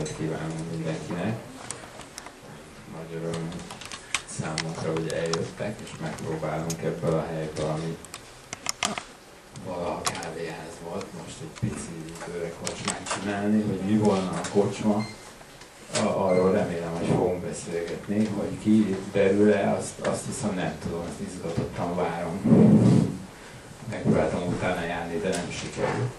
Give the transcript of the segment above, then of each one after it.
napot kívánunk mindenkinek. Nagy öröm számunkra, hogy eljöttek, és megpróbálunk ebből a helyből, ami valaha kávéház volt, most egy pici időre kocsmát csinálni, hogy mi volna a kocsma. Arról remélem, hogy fogunk beszélgetni, hogy ki derül-e, azt hiszem nem tudom, ezt izgatottan várom. Megpróbáltam utána járni, de nem sikerült.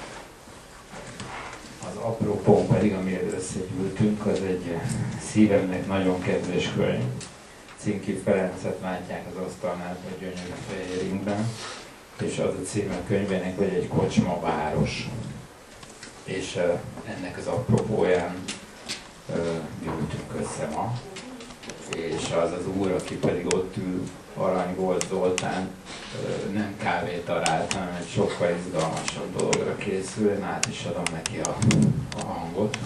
Az apropón pedig, amiért összegyűltünk, az egy szívemnek nagyon kedves könyv. Cinki Ferencet látják az asztalnál, a gyönyörű fehér ingben, és az a címe a könyvének, hogy egy kocsma város. És ennek az apropóján gyűltünk össze ma, és az az úr, aki pedig ott ül, Aranygold Zoltán, nem kávét talált, hanem egy sokkal izgalmasabb dologra készül. Én át is adom neki a hangot,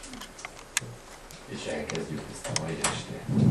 és elkezdjük ezt a mai estét.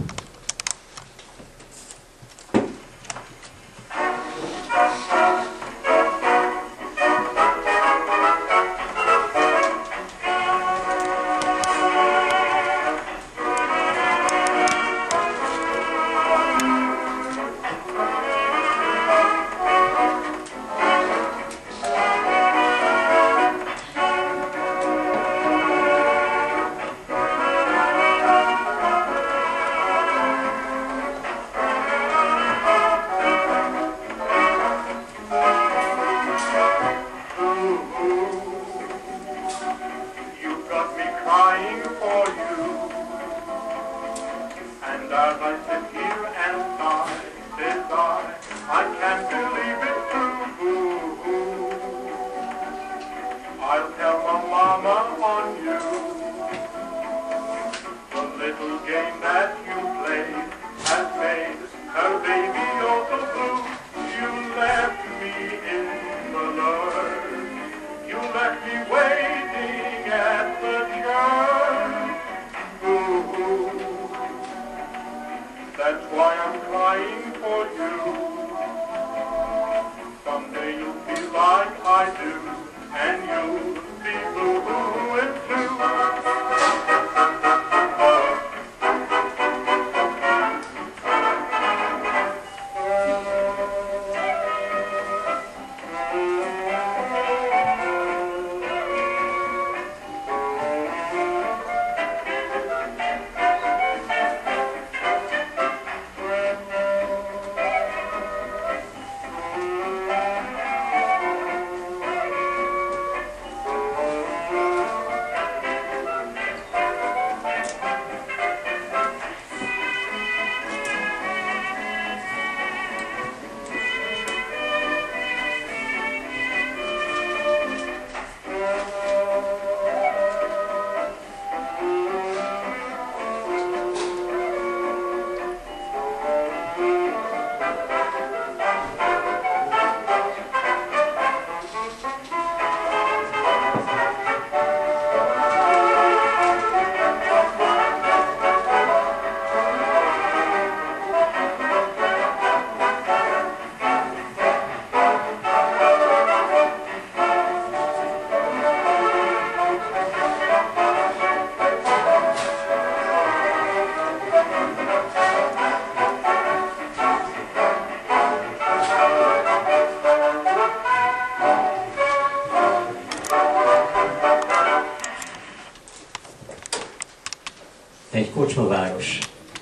Kocsmaváros.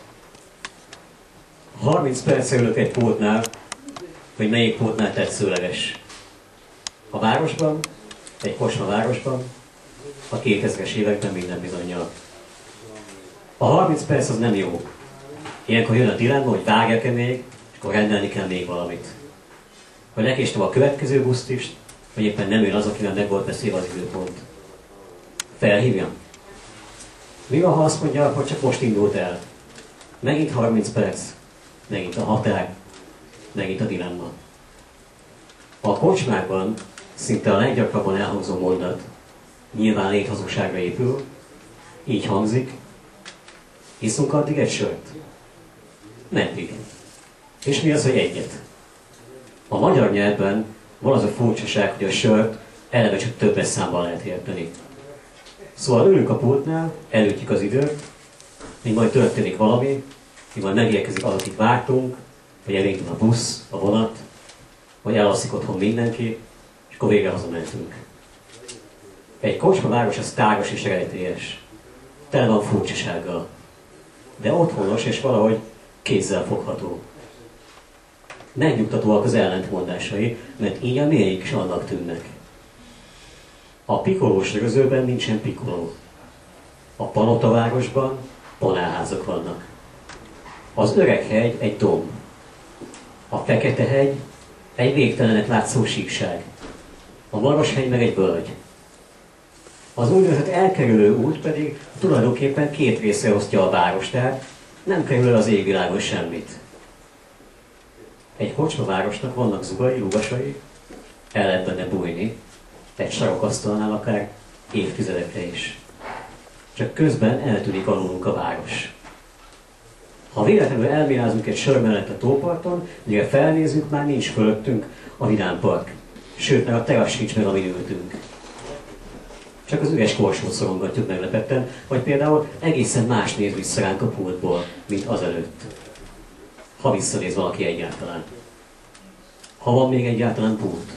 30 perc ülök egy pótnál, hogy melyik pótnál tetszőleges. A városban, egy kocsmavárosban, a 2000-es években minden bizonnyal. A 30 perc az nem jó. Ilyenkor jön a dilemma, hogy várjak-e még, és akkor rendelni kell még valamit. Hogy lekéstem a következő buszt is, vagy éppen nem jön az, akinek meg volt beszélve az időpont. Felhívjam. Mi van, ha azt mondja, hogy csak most indult el? Megint 30 perc, megint a határ, megint a dilemma. A kocsmákban szinte a leggyakrabban elhangzó mondat nyilván léthazugságra épül, így hangzik: iszunk addig egy sört? Meddig? És mi az, hogy egyet? A magyar nyelvben van az a furcsaság, hogy a sört eleve csak többes számban lehet érteni. Szóval ülünk a pultnál, elütjük az időt, míg majd történik valami, míg majd megérkezik az, akit vártunk, vagy elindul a busz, a vonat, vagy elalszik otthon mindenki, és akkor végre hazamentünk. Egy kocsmaváros az tágas és rejtélyes. Tele van furcsasággal. De otthonos és valahogy kézzel fogható. Megnyugtatóak az ellentmondásai, mert így a mélyeik is annak tűnnek. A pikolós rögzőben nincsen pikoló. A palotavárosban panelházak vannak. Az Öreghegy egy domb. A Feketehegy egy végtelenek látszó síkság. A Maroshegy meg egy völgy. Az úgynevezett elkerülő út pedig tulajdonképpen két részre osztja a várost, tehát nem kerül el az égvilágon semmit. Egy kocsmavárosnak vannak zugai, lugasai, el lehet benne bújni, egy sarokasztalnál akár évtizedekre is. Csak közben eltűnik alulunk a város. Ha véletlenül elmélázunk egy sör mellett a tóparton, mire felnézünk, már nincs fölöttünk a vidámpark. Sőt, meg a terasz sincs meg, amin ültünk. Csak az üres korsót szorongatjuk meglepetten, vagy például egészen más néz vissza ránk a pultból, mint azelőtt. Ha visszanéz valaki egyáltalán. Ha van még egyáltalán pult.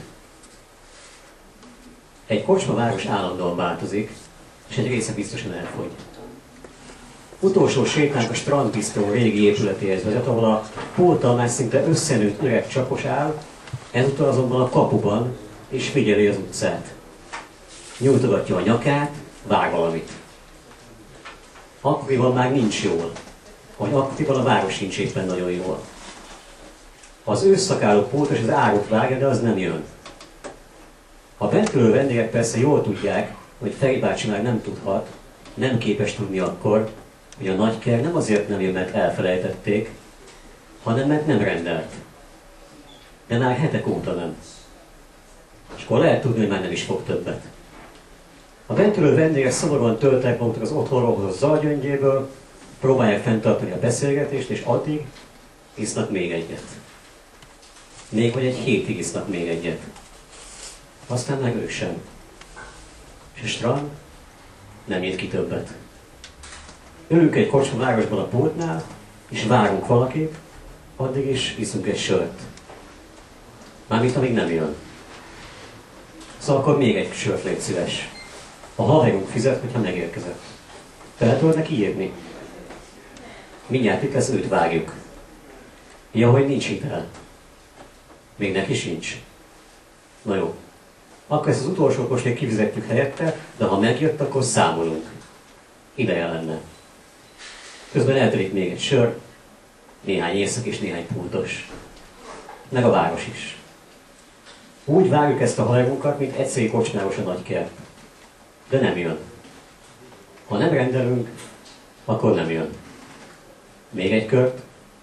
Egy kocsmaváros állandóan változik, és egy része biztosan elfogy. Utolsó sétánk a strandbisztró régi épületéhez vezet, ahol a pulttal már szinte összenőtt öreg csapos áll, ezúttal azonban a kapuban, és figyeli az utcát. Nyújtogatja a nyakát, vár valamit. Akkoriban már nincs jól, vagy akkoriban a város sincs éppen nagyon jól. Az ősszakálló pultos az árut vágja, de az nem jön. A bentülő vendégek persze jól tudják, hogy Feri bácsi már nem tudhat, nem képes tudni akkor, hogy a nagyker nem azért nem jön, mert elfelejtették, hanem mert nem rendelt. De már hetek óta nem. És akkor lehet tudni, hogy már nem is fog többet. A bentülő vendégek szomorúan töltek magukat az otthonról hozott zajgyöngyéből, próbálják fenntartani a beszélgetést, és addig isznak még egyet. Még vagy egy hétig isznak még egyet. Aztán meg ők sem. És a strand nem nyit ki többet. Ülünk egy kocsmavárosban a pultnál, és várunk valakit, addig is iszunk egy sört. Mármint amíg nem jön. Szóval akkor még egy sört légy szíves. A haverunk fizet, hogyha megérkezett. Fel tudod neki írni? Mindjárt itt lesz, őt vágjuk. Ja, hogy nincs hitel. Még neki sincs. Na jó. Akkor ezt az utolsót most még kifizetjük helyette, de ha megjött, akkor számolunk. Ideje lenne. Közben eltelik még egy sör, néhány éjszak és néhány pultos. Meg a város is. Úgy várjuk ezt a haverunkat, mint egyszerű kocsmáros a nagykert. De nem jön. Ha nem rendelünk, akkor nem jön. Még egy kört.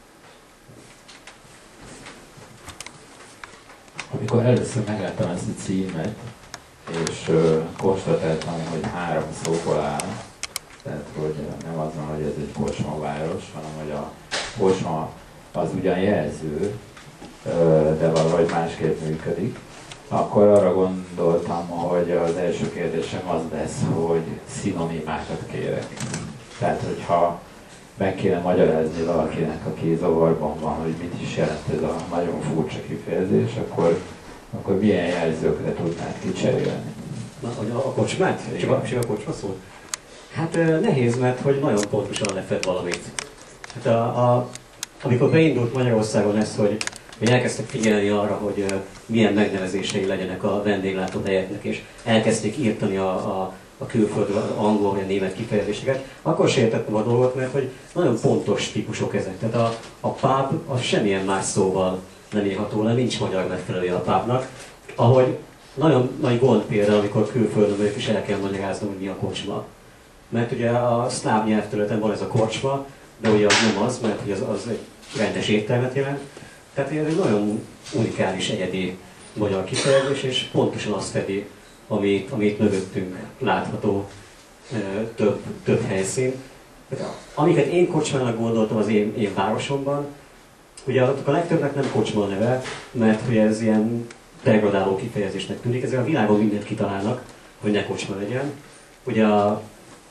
Amikor először megláttam ezt a címet, és konstatáltam, hogy 3 szóból áll, tehát hogy nem az van, hogy ez egy kocsmaváros, hanem hogy a kocsma az ugyan jelző, de valahogy másképp működik, akkor arra gondoltam, hogy az első kérdésem az lesz, hogy szinonimákat kérek. Tehát, hogyha meg kéne magyarázni valakinek, aki zavarban van, hogy mit is jelent ez a nagyon furcsa kifejezés, akkor milyen jelzőkre tudnád kicserélni? Na, hogy a kocsmát? Csak a kocsma szól? Hát nehéz, mert hogy nagyon pontosan lefed valamit. Hát amikor beindult Magyarországon ez, hogy elkezdtek figyelni arra, hogy milyen megnevezései legyenek a vendéglátóhelyeknek, és elkezdték írtani a külföldről, az angol vagy a német kifejezéseket, akkor sértettem a dolgot, mert hogy nagyon pontos típusok ezek. Tehát a pub az semmilyen más szóval nem írható le, nincs magyar megfelelője a pubnak. Ahogy nagyon nagy gond például, amikor külföldön vagyok, és el kell magyaráznom, hogy mi a kocsma. Mert ugye a szláv nyelvterületen van ez a kocsma, de ugye az nem az, mert hogy az egy rendes éttermet jelent. Tehát ez egy nagyon unikális, egyedi magyar kifejezés, és pontosan azt fedi, amit mögöttünk látható több helyszín. Amiket én kocsmának gondoltam az én városomban, ugye azok a legtöbbnek nem kocsma neve, mert hogy ez ilyen degradáló kifejezésnek tűnik, ezzel a világon mindent kitalálnak, hogy ne kocsma legyen. Ugye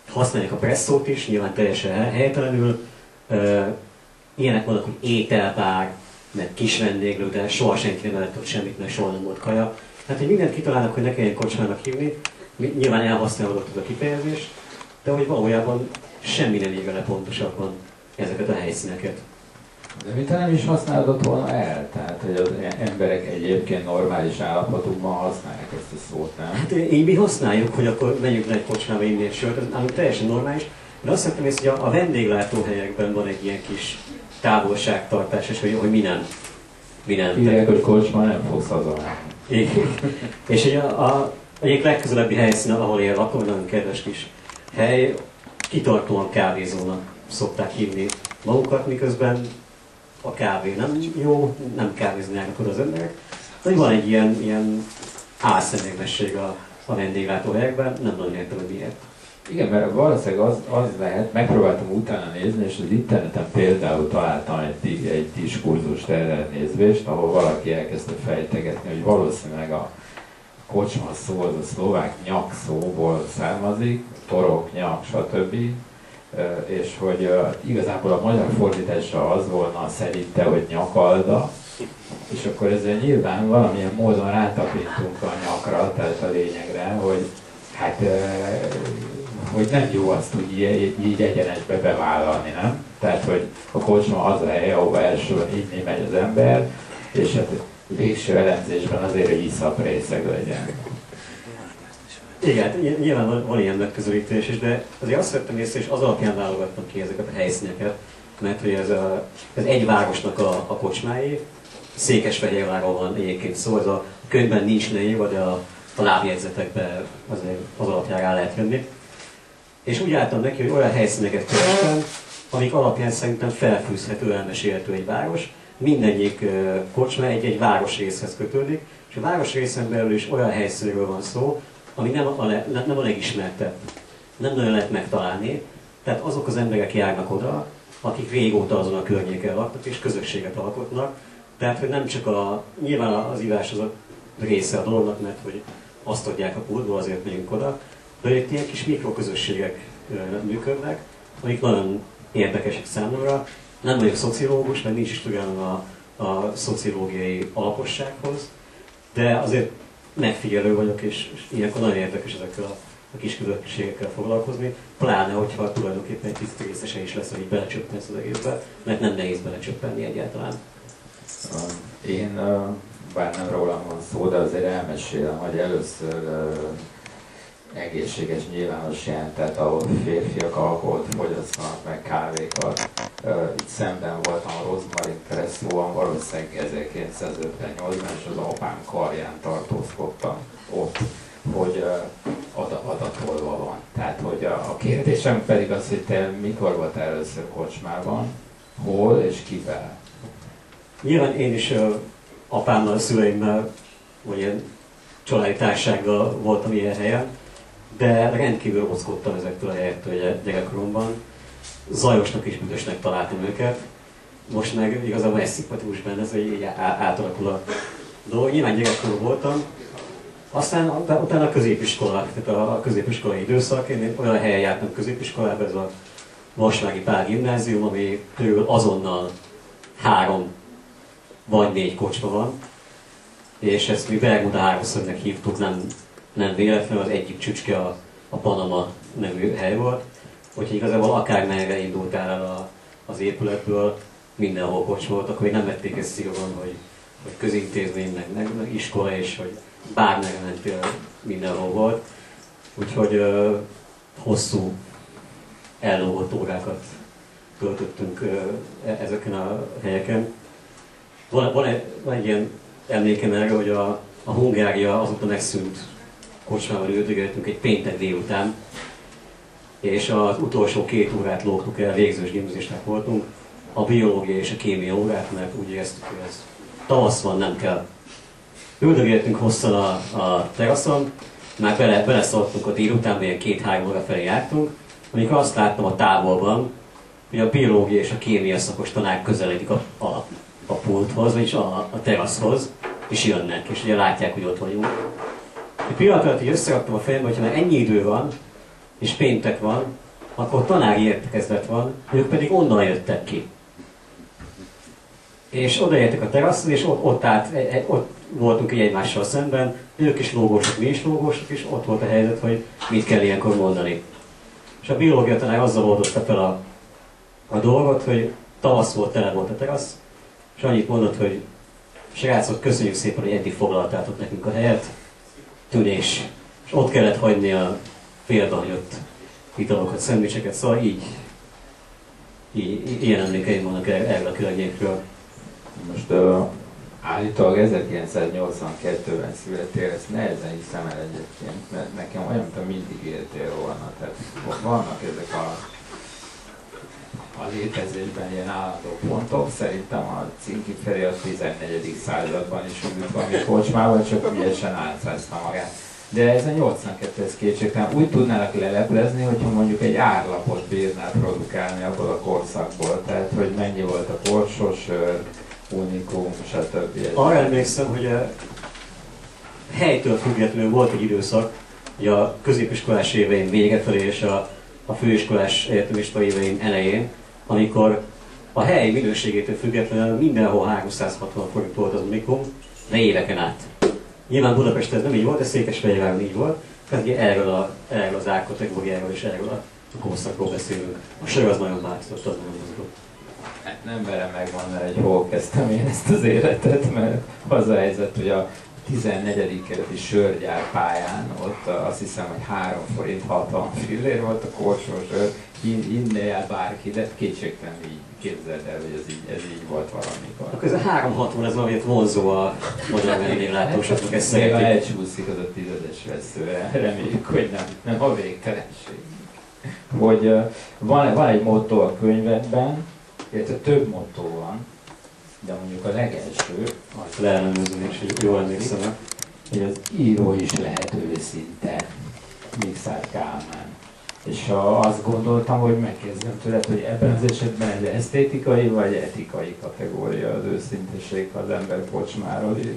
használják a presszót is, nyilván teljesen helytelenül. Ilyenek vannak, hogy ételbár, meg kis vendéglő, de soha senki nem evett ott semmit, mert soha nem volt kaja. Tehát, hogy mindent kitalálnak, hogy ne kelljen kocsmának hívni, nyilván elhasználódott az a kifejezés, de hogy valójában semmi nem írja le pontosabban ezeket a helyszíneket. De mintha nem is használódott volna el, tehát hogy az emberek egyébként normális állapotukban használják ezt a szót, nem? Hát így mi használjuk, hogy akkor menjünk le egy kocsmába inni egy sört, ez teljesen normális. De azt hiszem, hogy a vendéglátóhelyekben van egy ilyen kis távolságtartás, és hogy mi nem. Hívják, hogy kocsma, nem fogsz haza. És egyik legközelebbi helyszín, ahol én lakom, nagyon kedves kis hely, kitartóan kávézónak szokták hívni magukat, miközben a kávé nem jó, nem kávéznának oda az emberek. De van egy ilyen álszemélyesség a vendéglátóhelyekben, nem nagyon értem, hogy miért. Igen, mert valószínűleg az lehet, megpróbáltam utána nézni, és az interneten például találtam egy diskurzust erre nézvést, ahol valaki elkezdte fejtegetni, hogy valószínűleg a kocsma szó az a szlovák nyak szóból származik, torok, nyak, stb. És hogy igazából a magyar fordítása az volna szerinte, hogy nyakalda, és akkor ezzel nyilván valamilyen módon rátapintunk a nyakra, tehát a lényegre, hogy hát hogy nem jó azt úgy így egyenesbe bevállalni, nem? Tehát, hogy a kocsma az a hely, ahova elsőben inni megy az ember, és hát végső elemzésben azért, hogy iszaprészeg legyen. Igen, nyilván van ilyen megközelítés is, de azért azt vettem észre, és az alapján válogattam ki ezeket a helyszíneket, mert hogy ez egy városnak a kocsmái, Székesfehérvárról van egyébként szó, ez a könyvben nincs leírva, de a lábjegyzetekben azért az alapján rá lehet jönni. És úgy álltam neki, hogy olyan helyszíneket kerestem, amik alapján szerintem felfűzhető, elmesélhető egy város. Mindegyik kocsma egy városrészhez kötődik, és a városrészen belül is olyan helyszínről van szó, ami nem a legismertebb. Nem nagyon lehet megtalálni. Tehát azok az emberek járnak oda, akik régóta azon a környéken laknak és közösséget alkotnak. Tehát, hogy nem csak nyilván az ivás az a része a dolognak, mert hogy azt adják a pultból, azért megyünk oda, de itt ilyen kis mikroközösségek működnek, amik nagyon érdekesek számomra. Nem vagyok szociológus, mert nincs is tudásom a szociológiai alapossághoz, de azért megfigyelő vagyok, és ilyenkor nagyon érdekes ezekkel a kis közösségekkel foglalkozni, pláne, hogyha tulajdonképpen egy picit részese is lesz, hogy belecsöppensz az egészbe, mert nem nehéz belecsöppenni egyáltalán. Én, bár nem rólam van szó, de azért elmesélem, hogy először egészséges nyilvános jelent, tehát ahol férfiak alkoholt fogyasztanak, meg kávékat. Itt szemben voltam a Rozmarin Presszóban, valószínűleg 1958-ban, és az apám karján tartózkodtam ott, hogy adatolva van. Tehát, hogy a kérdésem pedig az, hogy te mikor volt először kocsmában, hol és kivel? Nyilván én is apámmal, szüleimmel, vagy ilyen családi társággal voltam ilyen helyen, de rendkívül mozgottam ezektől a helyektől gyerekkoromban. Zajosnak és büdösnek találtam őket. Most meg igazából ez szimpatikus benne, ez így átalakul a dolog. Nyilván gyerekkorú voltam. Aztán utána a középiskola, tehát a középiskolai időszak, én olyan helyen jártam középiskolába, ez a Vasvári Pál gimnázium, ami körül azonnal 3 vagy 4 kocsma van. És ezt mi Bermuda háromszögnek hívtuk, nem véletlenül, az egyik csücske a Panama nevű hely volt. Úgyhogy igazából akármerre indultál el az épületből, mindenhol kocsma volt, akkor még nem vették ezt szigorúan, hogy közintézmény, meg iskola, és hogy bármerre mentél, mindenhol volt. Úgyhogy hosszú ellógott órákat töltöttünk ezeken a helyeken. Van egy ilyen emlékem erre, hogy a Hungária azóta megszűnt kocsmával üldögéltünk egy péntek délután, és az utolsó 2 órát lógtuk el, végzős gimnazisták voltunk, a biológia és a kémia órát, mert úgy éreztük, hogy ez tavasz van, nem kell. Üldögéltünk hosszan a teraszon, már beleszaladtunk a délután, ilyen 2-3 óra felé jártunk, amikor azt láttam a távolban, hogy a biológia és a kémia szakos tanár közeledik a pulthoz, vagyis a teraszhoz, és jönnek, és ugye látják, hogy ott vagyunk. Egy pillanat alatt így összeraktam a fejembe, hogyha már ennyi idő van, és péntek van, akkor tanári értekezlet van, ők pedig onnan jöttek ki. És odaértek a teraszra, és ott voltunk így egymással szemben, ők is lógósok, mi is lógósok, és ott volt a helyzet, hogy mit kell ilyenkor mondani. És a biológia tanár azzal oldotta fel a dolgot, hogy tavasz volt, tele volt a terasz, és annyit mondott, hogy srácok, köszönjük szépen, hogy eddig foglaltátok nekünk a helyet, tűnés. És ott kellett hagyni a félbehagyott italokat, szendvicseket, szóval így ilyen emlékeim vannak erről a környékről. Most állítólag 1982-ben születtél, ezt nehezen hiszem el egyébként, mert nekem olyan, mintha mindig éltél volna. Tehát vannak ezek a létezésben ilyen állandó pontok. Szerintem a Cinki Feri a 14. században is ült valami kocsmában, csak ügyesen álcázta magát. De ez a 82-es kétségtelen úgy tudnának leleplezni, hogyha mondjuk egy árlapot bírnál produkálni abból a korszakból. Tehát, hogy mennyi volt a korsósör, unikum, stb. Arra emlékszem, hogy a helytől függetlenül volt egy időszak, hogy a középiskolás éveim vége felé és a főiskolás egyetemista éveim elején, amikor a hely minőségétől függetlenül mindenhol 360 forint volt az unikum, de éveken át. Nyilván Budapesten ez nem így volt, de Székesfehérváron így volt, tehát erről az árkategóriáról és erről a korszakról beszélünk. A sör az nagyon változott, az nagyon mozgott. Nem merem megmondani, hogy hol kezdtem én ezt az életet, mert az a helyzet, hogy a 14. kerületi sörgyár pályán ott azt hiszem, hogy 3 forint 60 fillér volt a korsósör, hinné el bárki, de kétségtelen így képzeld el, hogy ez így volt valamikor. Akkor ez a 360, ez valamit vonzó a magyar vendéglátósoknak, ezt szeretik. szeretik. Elcsúszik az a 10-es veszőre, reméljük, hogy nem a végtelenség. Hogy van egy motto a könyvedben, illetve több motto van, de mondjuk a legelső, az leellenőző is, hogy jól emlékszem, hogy az író is lehet őszinte, Mikszáth Kálmán. És azt gondoltam, hogy megkérdezem tőled, hogy ebben az esetben ez esztétikai vagy etikai kategória az őszinteség, ha az ember kocsmáról ír.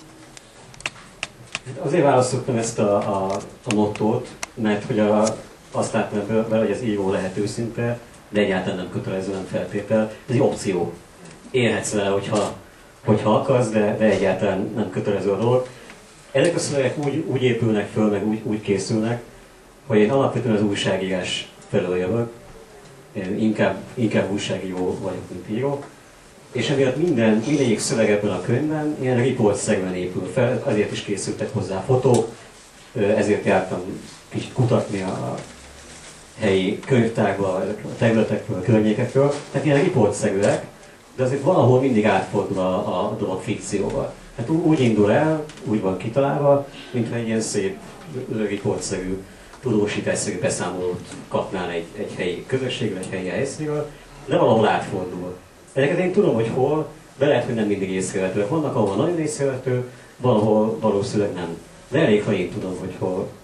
Azért választottam ezt a mottót, mert hogy azt láttam belőle, hogy az író lehet őszinte, de egyáltalán nem kötelező, nem feltétel. Ez egy opció. Élhetsz vele, hogyha akarsz, de egyáltalán nem kötelező a dolog. Ezek a szövegek úgy épülnek föl, meg úgy készülnek, hogy én alapvetően az újságírás felől jövök. Én inkább újságíró vagyok, mint író. És emiatt mindegyik szöveg ebben a könyvben ilyen riportszerűen épül fel, azért is készültek hozzá fotók, ezért jártam kicsit kutatni a helyi könyvtárba, a területekről, a környékekről, tehát ilyen riportszerűek, de azért valahol mindig átfordul a dolog fikcióval. Hát úgy indul el, úgy van kitalálva, mintha egy ilyen szép riportszerű, tudósításszerű beszámolót kapnál egy helyi közösségről, egy helyi helyszínről, de valahol átfordul. Ezeket én tudom, hogy hol, de lehet, hogy nem mindig észrevehetőek. Vannak, ahol nagyon észrevehető, valahol valószínűleg nem. De elég, ha én tudom, hogy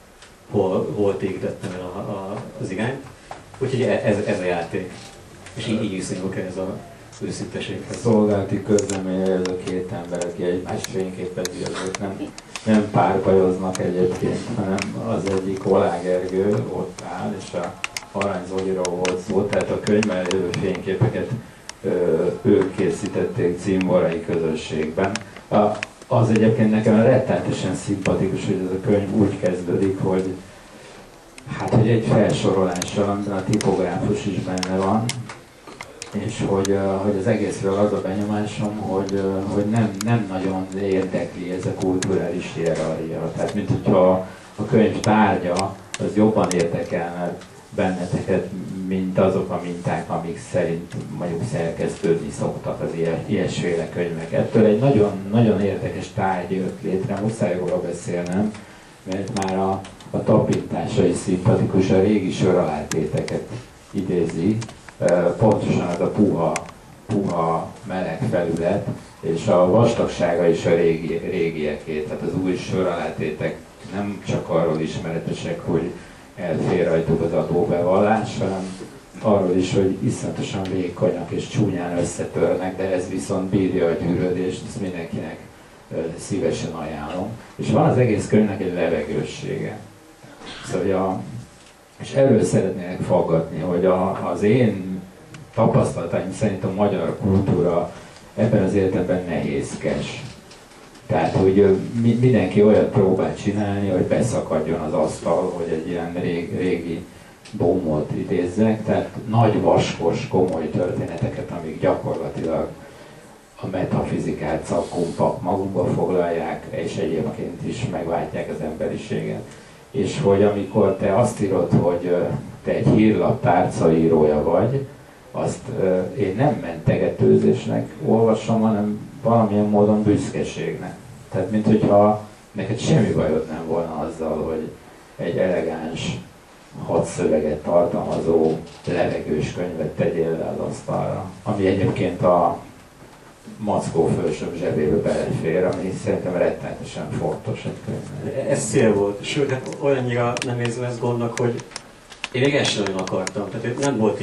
hol térítettem el az irányt. Úgyhogy ez a játék. És így viszonyulok ez az őszinteséghez. Szolgálati közleménye ez a két ember, aki egymás fényképezi, azok nem párbajoznak egyébként, hanem az egyik Oláh Gergő ott áll, és a Arany Zoliról volt szó, tehát a könyvben lévő fényképeket ők készítették címborai közösségben. Az egyébként nekem rettenetesen szimpatikus, hogy ez a könyv úgy kezdődik, hogy egy felsorolással, amiben a tipográfus is benne van, és hogy az egészről az a benyomásom, hogy nem nagyon érdekli ez a kulturális hierarchia. Tehát, mint hogyha a könyv tárgya az jobban érdekelne benneteket, mint azok a minták, amik szerint mondjuk szerkesztődni szoktak az ilyesféle könyvek. Ettől egy nagyon, nagyon érdekes tárgy jött létre, muszáj róla beszélnem, mert már a tapintása is szimpatikus, a régi soralátéteket idézi, pontosan az a puha meleg felület, és a vastagsága is a régieké, tehát az új soralátétek nem csak arról ismeretesek, hogy elfér rajtuk az adóbevallás, hanem arról is, hogy iszonyatosan vékonyak és csúnyán összetörnek, de ez viszont bírja a gyűrődést, ezt mindenkinek szívesen ajánlom. És van az egész könyvnek egy levegőssége. Szóval És erről szeretnék faggatni, hogy az én tapasztalataim szerint a magyar kultúra ebben az értelemben nehézkes. Tehát, hogy mindenki olyat próbál csinálni, hogy beszakadjon az asztal, hogy egy ilyen régi bombot idézzek. Tehát nagy, vaskos, komoly történeteket, amik gyakorlatilag a metafizikát szakkumpak magukba foglalják, és egyébként is megváltják az emberiséget. És hogy amikor te azt írod, hogy te egy hírlap tárcaírója vagy, azt én nem mentegetőzésnek olvasom, hanem valamilyen módon büszkeségnek. Tehát, mint hogyha neked semmi bajod nem volna azzal, hogy egy elegáns, hadszöveget tartalmazó, levegős könyvet tegyél le az asztalra, ami egyébként a mackó fősök zsebébe belefér, ami szerintem rettenetesen fontos egy könyvnek. Ez cél volt, sőt, hát olyannyira nem érzem ezt gondnak, hogy én még ezt sem nagyon akartam. Tehát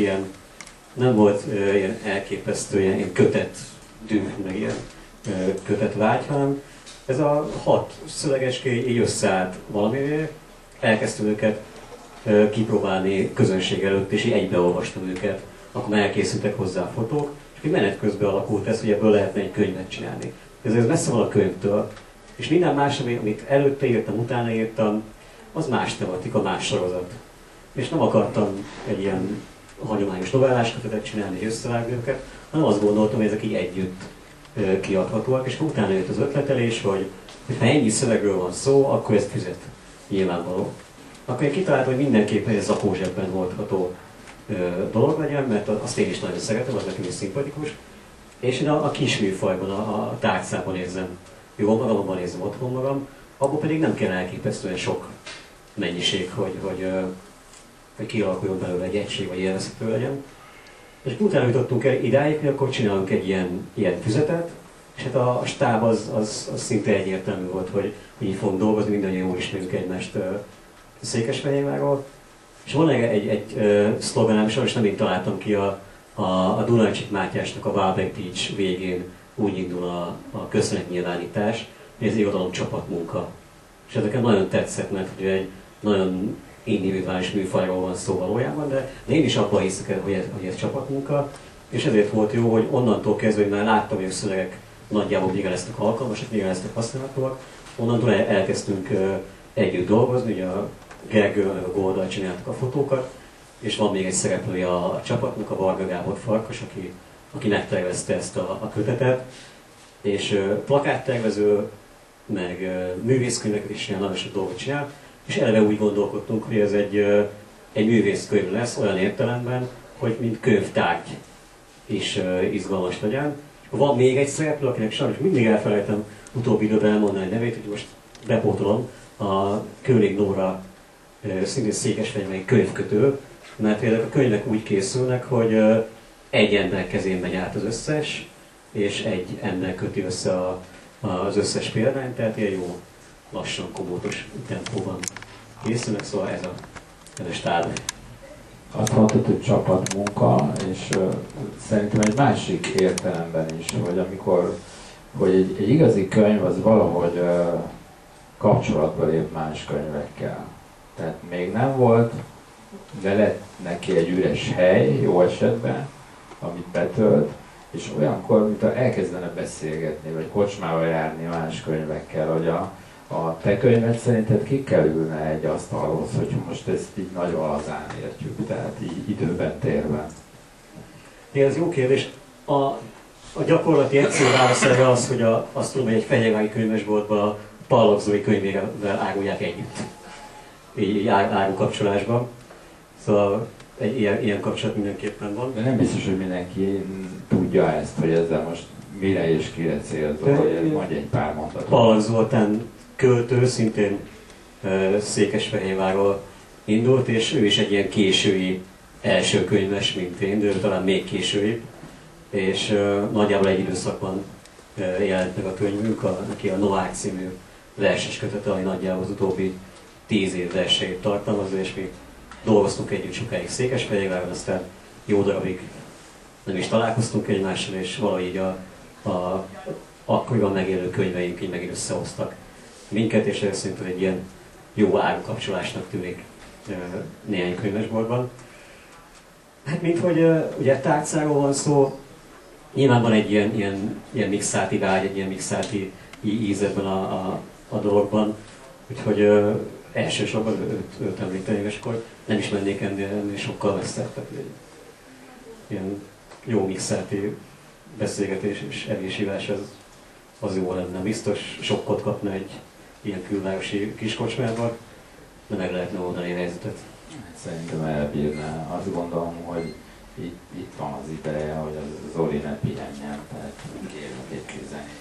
nem volt ilyen elképesztő, ilyen kötet düh, meg ilyen kötet vágy, hanem ez a 6 szövegeské így összeállt valamivé, elkezdtem őket kipróbálni közönség előtt, és így egybeolvastam őket, akkor már elkészültek hozzá a fotók, és még menet közben alakult ez, hogy ebből lehetne egy könyvet csinálni. Ez messze van a könyvtől, és minden más, amit előtte írtam, utána írtam, az más tematika, más sorozat. És nem akartam egy ilyen hagyományos novellás kötetet csinálni, és összevágni őket, hanem azt gondoltam, hogy ezek így együtt kiadhatóak, és utána jött az ötletelés, hogy ha ennyi szövegről van szó, akkor ez füzet, nyilvánvaló. Akkor én kitaláltam, hogy mindenképpen egy zakózsebben oldható dolog legyen, mert azt én is nagyon szeretem, az nekem is szimpatikus. És én a kis műfajban, a tárcában érzem jól magam, abban érzem otthon magam, abból pedig nem kell elképesztően sok mennyiség, hogy kialakuljon belőle egy egység, vagy élvezhető legyen. És utána jutottunk el idáig, hogy akkor csinálunk egy ilyen füzetet, és hát a stáb az szinte egyértelmű volt, hogy így fogunk dolgozni, mindannyian jól ismerjük egymást Székesfehérvárról. És van egy szloganám, sajnos nem én találtam ki, a Dunajcsik Mátyásnak a Válbeck Beach végén úgy indul a köszönetnyilvánítás, hogy ez irodalom csapatmunka. És ez nekem nagyon tetszett, mert ugye egy nagyon individuális műfajról van szó valójában, de én is abban hiszek, hogy ez csapatmunka, és ezért volt jó, hogy onnantól kezdve, hogy már láttam, hogy a szövegek nagyjából mire lesznek alkalmasak, mire lesznek használhatóak, onnantól elkezdtünk együtt dolgozni, ugye a Gergővel meg a Góldal csináltuk a fotókat, és van még egy szereplője a csapatnak, a Varga Gábor Farkas, aki megtervezte ezt a kötetet, és plakáttervező, meg művészkönyveket is csinál, nagyon sok dolgot csinál, és eleve úgy gondolkodtunk, hogy ez egy művészkönyv lesz olyan értelemben, hogy mint könyvtárgy is izgalmas legyen. Van még egy szereplő, akinek sajnos mindig elfelejtem utóbbi időben elmondani a nevét, hogy most bepótolom, a Kőling Nóra szintén székesfehérvári könyvkötő, mert ezek a könyvek úgy készülnek, hogy egy ember kezén megy át az összes, és egy ember köti össze az összes példányt, tehát ilyen jó lassan, komótos tempóban készülnek, szóval ez a stáb. Azt mondtad, hogy csapatmunka, és szerintem egy másik értelemben is, hogy egy igazi könyv az valahogy kapcsolatba lép más könyvekkel. Tehát még nem volt, de lett neki egy üres hely, jó esetben, amit betölt, és olyankor, mint elkezdene beszélgetni, vagy kocsmába járni más könyvekkel, hogy a te könyvet szerinted ki kell ülne egy asztalhoz, hogy most ezt így nagyon lazán értjük, tehát így időben, térben. Igen, ez jó kérdés. A gyakorlati egyszerű válasz erre az, hogy azt tudom, hogy egy fehérvári könyvesboltban a Pallagzói könyvével árulják együtt. Így árukapcsolásban. Szóval egy ilyen kapcsolat mindenképpen van. De nem biztos, hogy mindenki tudja ezt, hogy ezzel most mire és kire célzol, hogy mondj egy pár mondatot. Pallag Zoltán költő, szintén Székesfehérvárról indult, és ő is egy ilyen késői első könyves, mint én, de ő talán még késői. És nagyjából egy időszakban jelent meg a könyvünk, neki a Noák című verses kötete, ami nagyjából az utóbbi 10 év verseit tartalmazza, és mi dolgoztunk együtt sokáig Székesfehérváron, aztán jó darabig nem is találkoztunk egymással, és valahogy akkoriban megélő könyveink így megint összehoztak minket, és ez szerintem egy ilyen jó árukapcsolásnak tűnik. néhány könyvesboltban. Hát mint hogy ugye tárcáról van szó, nyilván van egy ilyen mixáti vágy, egy ilyen mixáti íz ebben a dologban, úgyhogy elsősorban őt említeni, és akkor nem is mennék ennél sokkal messzebb. Ilyen jó mixáti beszélgetés és evésívás az jó lenne. Biztos sokkot kapna egy ilyen külvárosi kiskocsmában, de meg lehetne oldani a helyzetet. Szerintem elbírná. Azt gondolom, hogy itt van az ideje, hogy az Zoli ne pihenjen, tehát kérünk egy kis zenét.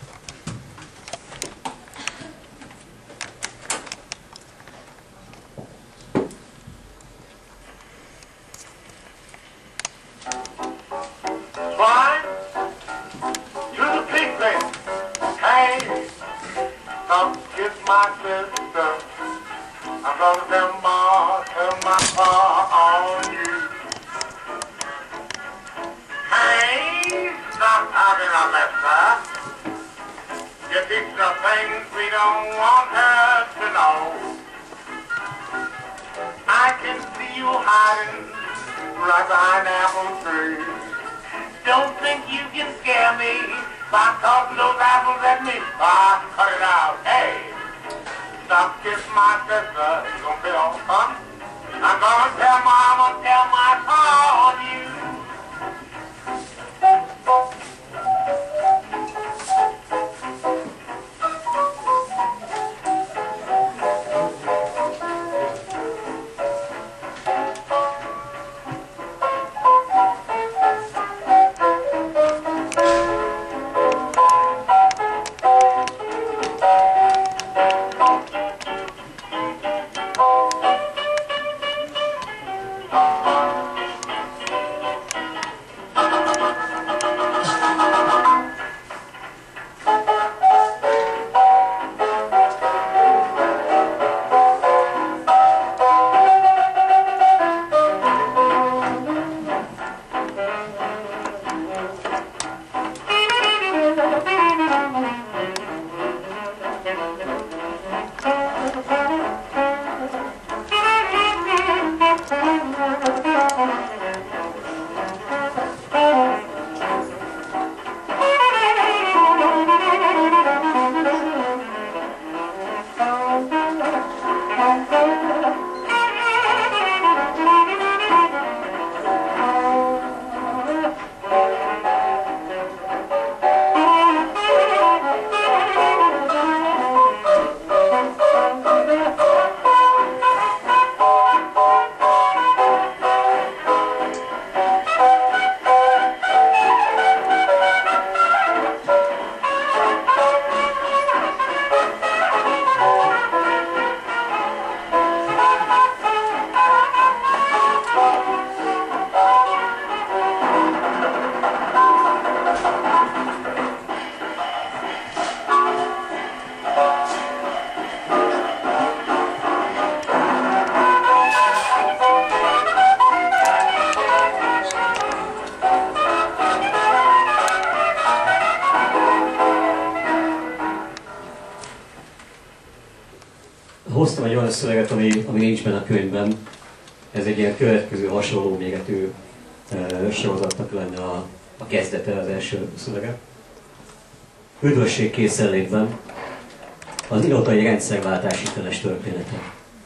Hoztam egy olyan szöveget, ami nincs benne a könyvben. Ez egy ilyen következő hasonló méretű sorozatnak lenne a kezdete, az első szövege. Üdvösség készenlétben az ilotai rendszerváltás hiteles története.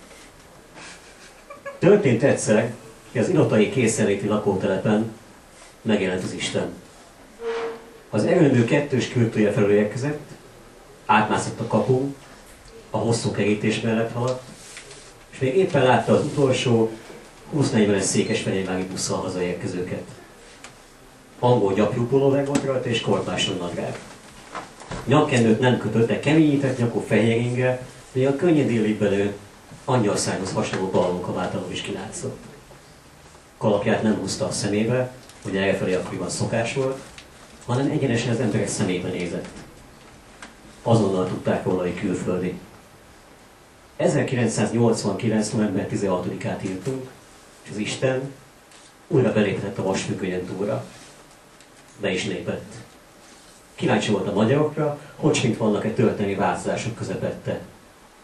Történt egyszer, hogy az ilotai készenléti lakótelepen megjelent az Isten. Az erőmű kettős kürtője felől érkezett, átmászott a kapun, a hosszú kerítés mellett haladt, és még éppen látta az utolsó 20-40-es Székesfehérvári busszal hazaérkezőket. Angol gyapjú pulóver volt rajta és korbáson nadrág. Nyakkendőt nem kötött, de keményített nyakú fehér inge, még a könnyedén libbenő angyalszárhoz hasonló ballónkabát alól is kilátszott. Kalapját nem húzta a szemébe, hogy errefelé akkoriban szokás volt, hanem egyenesen az emberek szemébe nézett. Azonnal tudták róla, hogy külföldi. 1989. november 16-át írtunk, és az Isten újra belépett a vasfüggönyen túlra. Be is lépett. Kíváncsi volt a magyarokra, hogy mint vannak-e történelmi változások közepette.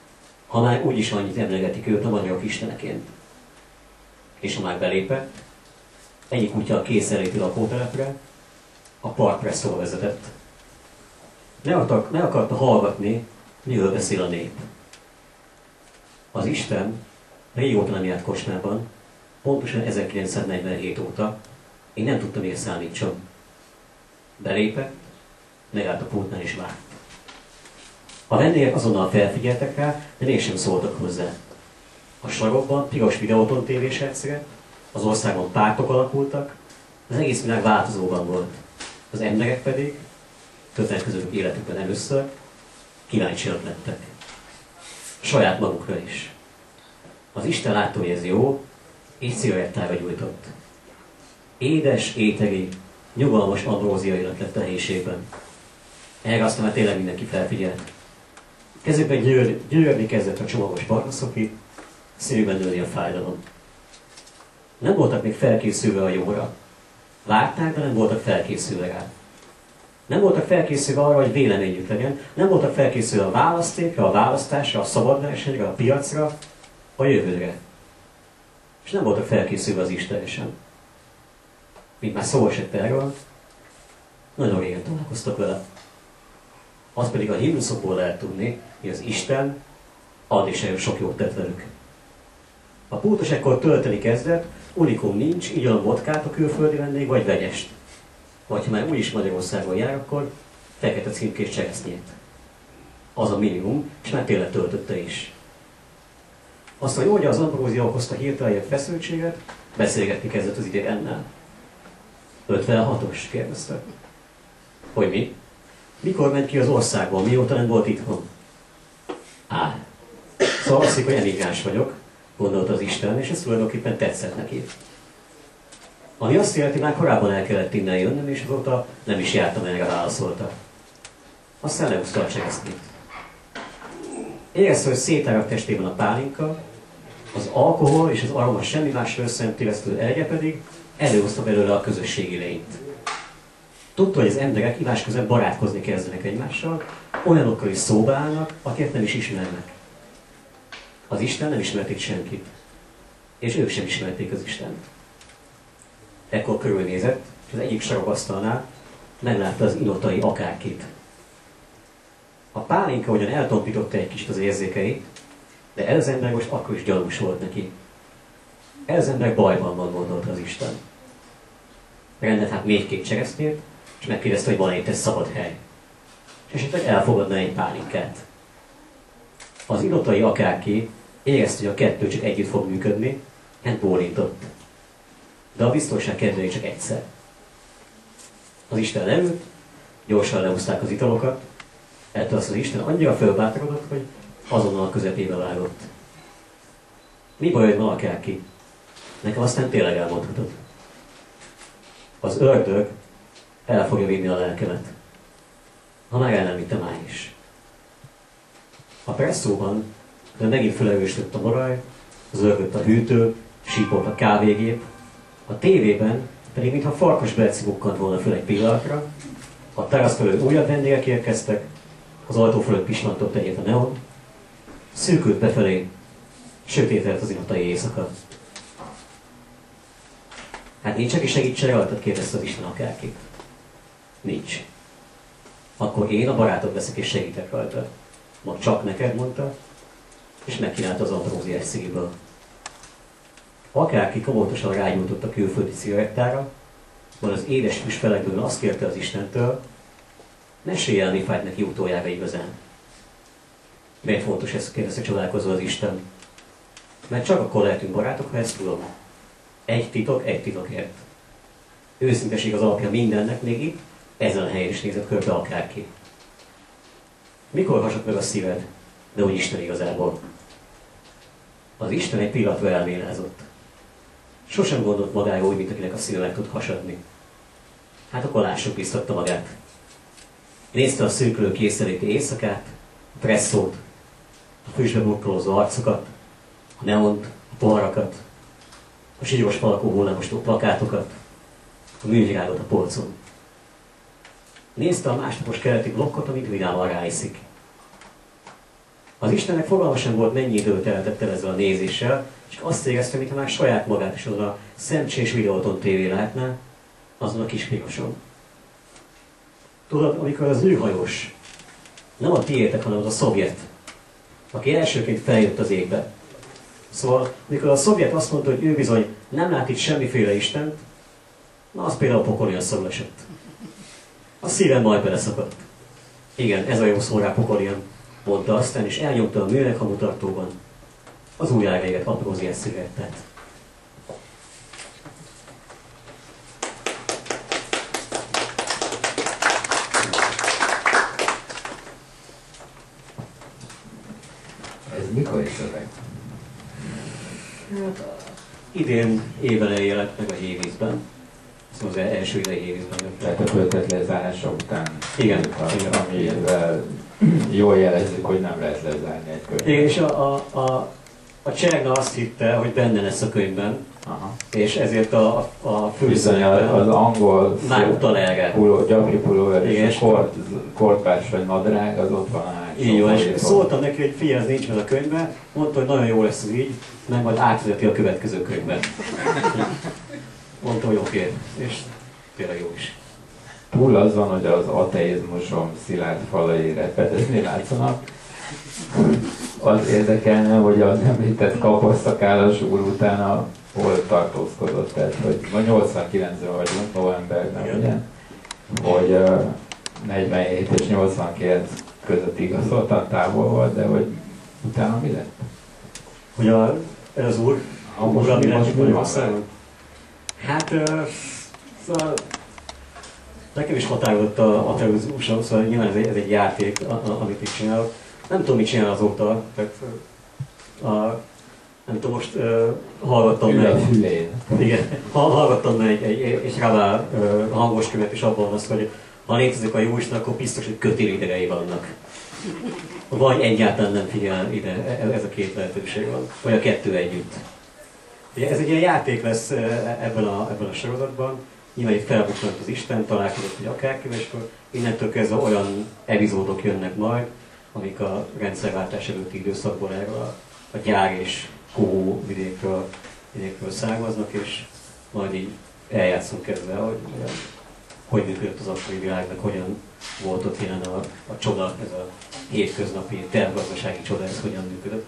ha már úgyis annyit emlegetik őt a magyarok isteneként. És ha már belépett, egyik útja a készenléti lakótelepre, a Parkpresszól vezetett. Ne akarta hallgatni, miről beszél a nép. Az Isten régóta nem járt kocsmában, pontosan 1947 óta, én nem tudtam, miért számítson. Belépett, megállt a pultnál és várt. A vendégek azonnal felfigyeltek rá, de mégsem szóltak hozzá. A sarokban piros videóton tévés herceget, az országon pártok alakultak, az egész világ változóban volt. Az emberek pedig, többen közülük életükben először, kíváncsiak lettek. Saját magukra is. Az Isten látta, hogy ez jó, így cigarettára gyújtott. Édes, éteri, nyugalmas ambrózia illat lett a helyiségben. Erre aztán már tényleg mindenki felfigyelt. Kezükben gyűrödni kezdett a csomagos barnaszoki, szívükben nőni a fájdalom. Nem voltak még felkészülve a jóra. Várták, de nem voltak felkészülve rá. Nem voltak felkészülve arra, hogy véleményük legyen. Nem voltak felkészülve a választékra, a választásra, a szabadversenyre, a piacra, a jövőre. És nem voltak felkészülve az Istenre sem. Mint már szó esett erről, nagyon régen találkoztak vele. Az pedig a himnuszokból lehet tudni, hogy az Isten ad és erről sok jót tett velük. A pultos ekkor tölteni kezdett, unikum nincs, így a vodkát a külföldi vendég, vagy vegyest. Vagy ha már úgyis Magyarországon jár, akkor fekete címkés cseresznyét. Az a minimum, és már tényleg töltötte is. Azt, hogy oldja az ambrózia okozta hirtelen feszültséget, beszélgetni kezdett az idegennel. 56-os? Kérdezte. Hogy mi? Mikor ment ki az országból, mióta nem volt itthon? Szóval azt hogy emigráns vagyok, gondolta az Isten, és ez tulajdonképpen tetszett neki. Ami azt jelenti, már korábban el kellett innen jönnöm, és azóta nem is jártam, erre válaszolta. Aztán leúszta a cseresznyét. Érezte, hogy szétárak testében a pálinka, az alkohol és az aroma semmi másra összenemtévesztő erje pedig előhozta belőle a közösségi lényt. Tudta, hogy az emberek ivás közben barátkozni kezdenek egymással, olyanokkal is szóba állnak, akiket nem is ismernek. Az Isten nem ismert itt senkit, és ők sem ismerték az Istent. Ekkor körülnézett, és az egyik sarokasztalnál meglátta az inotai akárkit. A pálinka ugyan eltompította egy kicsit az érzékeit, de ez az ember most akkor is gyanús volt neki. Ez az ember bajban van, gondolta az Isten. Rendelt hát még 2 cseresznyét, és megkérdezte, hogy van itt egy szabad hely. És esetleg elfogadna egy pálinkát. Az inotai akárki érezte, hogy a kettő csak együtt fog működni, hát bólintott. De a biztonság kedvéért csak egyszer. Az Isten leült, gyorsan leúzták az italokat, ettől az Isten annyira fölbátorodott, hogy azonnal a közepébe vágott. Mi bajod van akárki? Nekem aztán tényleg elmondhatod. Az ördög el fogja vinni a lelkemet. Ha már el nem vitte már is. A presszóban, de megint felerősödött a moraj, zörgött a hűtő, sípolt a kávégép, a tévében pedig mintha farkas Berci bukkant volna föl egy pillanatra, a terasz fölött újabb vendégek érkeztek, az ajtó fölött pislantott egyet a neon, szűkült befelé, sötételt az inotai éjszaka. Hát nincs, aki segítsen rajtad? Kérdezte az Isten akárki. Nincs. Akkor én a barátod leszek és segítek rajta. Ma csak neked, mondta, és megkínálta az ambróziás szívből. Akárki komótosan rágyújtott a külföldi cigarettára, majd az édes füstfelekből azt kérte az Istentől, mesélj el, mi fájt neki utoljára igazán. Miért fontos ez? Kérdezte csodálkozva az Isten. Mert csak akkor lehetünk barátok, ha ezt tudom. Egy titokért. Őszinteség az alapja mindennek, még itt, ezen a helyen is nézett körbe akárki. Mikor hasott meg a szíved, de úgy Isten igazából? Az Isten egy pillanatra elmélázott. Sosem gondolt magára úgy, mint akinek a szíve meg tud hasadni. Hát akkor lássuk, biztatta magát. Nézte a szürkülő készeléti éjszakát, a presszót, a füstbe burkolózó arcokat, a neont, a poharakat, a zsíros falakú hullámosító plakátokat, a művirágot a polcon. Nézte a másnapos keleti blokkot, amit vidáman ráiszik. Az Istennek fogalma sem volt, mennyi időt eltett el ezzel a nézéssel, és azt érezte, mintha már saját magát is oda a Szemcsés Videóton tévé látná, azon a kis piroson. Tudod, amikor az űrhajós, nem a tiétek, hanem az a szovjet, aki elsőként feljött az égbe. Szóval, amikor a szovjet azt mondta, hogy ő bizony nem lát itt semmiféle Istent, na az például pokolian szarul esett. A szívem majd beleszakadt. Igen, ez a jó szó rá pokolian, mondta aztán, és elnyomta a műanyag hamutartóban az újjávéget apróziás cigarettát. Ez mikor is szöveg? Hát, idén évelején jelent meg a Hévízben. Szóval az első idei Hévízben jött. Tehát a költet lezárása után. Igen. Amivel jól jelezzük, hogy nem lehet lezárni egy könyvet. És a Cserna azt hitte, hogy benne lesz a könyvben. Aha. És ezért a főszerepben az angol már utal erre. Gyakri pulóver és a kortbárs vagy nadrág, az ott van a hátsó. Így van, és szóltam neki, hogy figyelj, ez nincs meg a könyvben, mondta, hogy nagyon jó lesz ez így, meg majd átvezeti a következő könyvben. Mondta, hogy oké, és tényleg jó is. Túl az van, hogy az ateizmusom szilárd falai repedezni látszanak. Az érdekelne, hogy az említett Kapasztakálas úr utána hol tartózkodott, tehát hogy ma 89-ben vagyunk, novemberben, ugye? Hogy 47 és 89 között igazoltan távol volt, de hogy utána mi lett? Hogy ez az úr, most mi van? Hát, szóval nekem is határozott a ateizmusom, szóval nyilván ez egy játék, amit itt csinálok. Nem tudom, mit csinál azóta, tehát nem tudom, most hallgattam meg. Igen, hallgattam meg egy Ravá hangos könyvet, és abban az, hogy ha létezik a Jóisten, akkor biztos, hogy kötélidegai vannak. Vagy egyáltalán nem figyel ide, ez a két lehetőség van, vagy a kettő együtt. Ez egy ilyen játék lesz ebben a sorozatban. Nyilván itt felbukkanott az Isten, találkozott, hogy akárkivel, és akkor innentől kezdve olyan epizódok jönnek majd, amik a rendszerváltás előtti időszakból erről a gyár és Kóhó vidékről származnak, és majd így eljátszunk ezzel, hogy működött az akkori világnak, hogyan volt ott jelen a csoda, ez a hétköznapi tervgazdasági csoda, ez hogyan működött.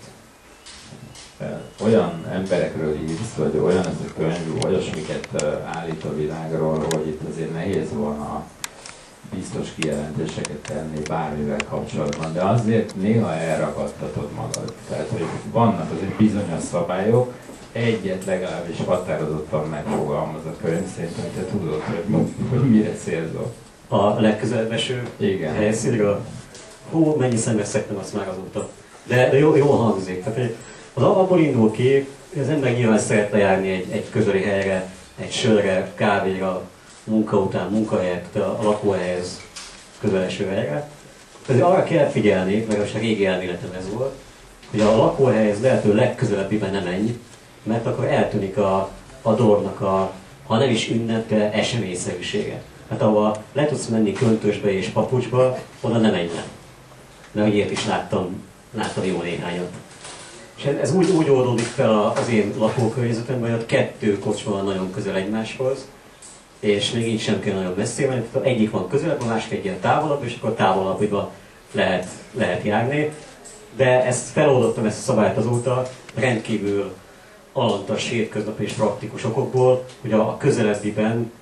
Olyan emberekről írsz, vagy olyan ez a könyv, olyasmiket állít a világról, hogy itt azért nehéz volna biztos kijelentéseket tenni bármivel kapcsolatban, de azért néha elragadtatod magad. Tehát, hogy vannak azért bizonyos szabályok, egyet legalábbis határozottan megfogalmaz a könyv, szerintem te tudod, hogy mire célzol. A legközelebb eső helyszínről? Hú, mennyi szemben szektem azt már azóta. De jól hangzik. Tehát, az abból indul ki, az ember nyilván szeretne járni egy közeli helyre, egy sörre, kávéra, munka után munkahelyet, a lakóhelyhez közeleső helyre. Tehát arra kell figyelni, mert most a régi elméletem ez volt, hogy a lakóhelyhez lehető legközelebbiben nem menj, mert akkor eltűnik a dolognak ha nem is ünnep, de eseményszerűsége. Hát ahol le tudsz menni köntösbe és papucsba, oda nem menj le. Mert ilyet is láttam jó néhányat. És ez úgy oldódik fel az én lakókörnyezetemben, hogy ott 2 kocsma van nagyon közel egymáshoz, és még így sem kell nagyon messzire menni, tehát egyik van közelebb, a másik egy ilyen távolabb, és akkor távolabbba lehet járni. De feloldottam ezt a szabályt azóta, rendkívül alantas, hétköznapi és praktikus okokból, hogy a közelebbiben